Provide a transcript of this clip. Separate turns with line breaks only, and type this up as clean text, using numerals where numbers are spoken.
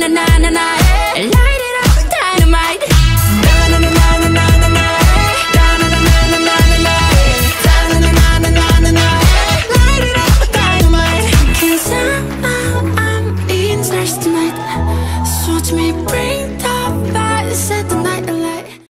na na na, eh. Light it up, dynamite. Na na na na na na na na, na na na na na na na, na na na na na na na, light it up, dynamite. 'Cause I'm in stars tonight, so watch me break.